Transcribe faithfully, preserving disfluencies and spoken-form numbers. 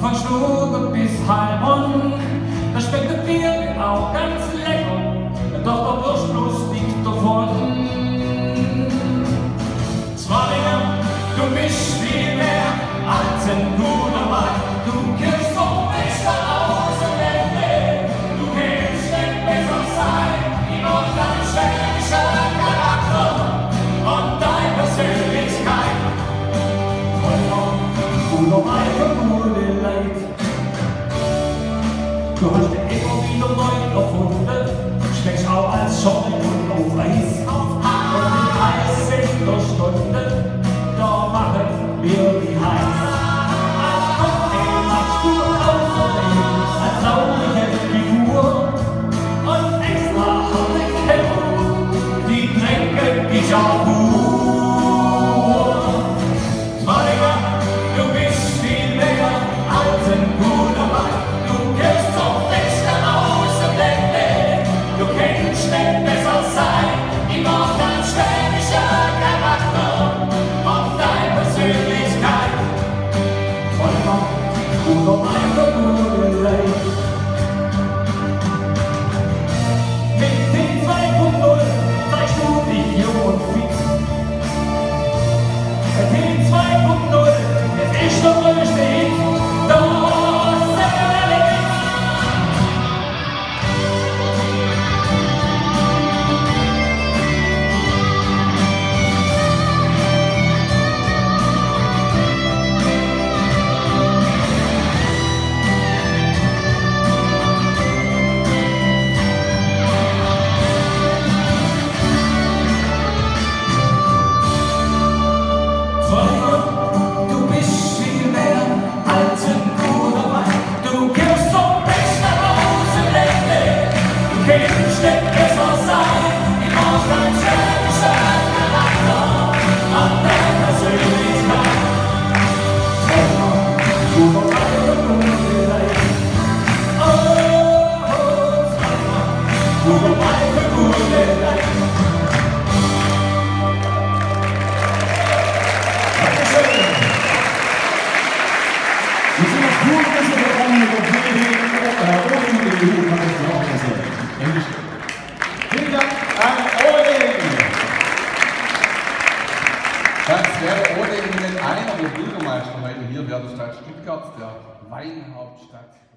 von Stube bis Heilbronn. Da schmeckt das Bier auch ganz lecker, doch der Durchfluss liegt davon. Zwarlinger, du bist viel mehr als ein guter Mann. Du kirchst so besser aus dem Ende, du kannst nicht besser sein, immer dein schwäbischer Charakter und deine Persönlichkeit. Und noch einfach gute Leid. Du hast dich immer wieder neu erfunden, schmeckst auch als Scholle und auf Eis. Und mit Eis in der Stunde, da machen wir die heiß. Als Cocktail machst du außerdem als saurige Figur und extra harte Kämpfe, die tränken dich auch pur. Zwarlinger, du bist viel mehr als ein guter Mann. Du gehst zum Fenster aus dem Ländle, du kennst nicht besser sein, immer dein schwäbischer Charakter und deine Persönlichkeit. Zwarlinger, du noch einfach gute Leid. Mit den zwei Punkt null zeigst du dich jung und fit. T zwei Punkt null, es ist der größte Hit, das Säckerle-Hit. Du bist viel mehr als ein guter Mann. Du gehst zum besten aus dem Ländle. Du kannst nicht besser sein, immer dein schwäbischer Charakter und deine Persönlichkeit. Du noch eine gute Leid. Oh, oh, du noch eine gute Leid. Wir sind auf Tour, dass wir bekommen mit der P D ohne die E U kann ich auch nicht sehen. Vielen Dank an Oding! Das wäre Oding mit einer der Bürgermeister heute hier, wäre der Stadt Stuttgart, der Weinhauptstadt.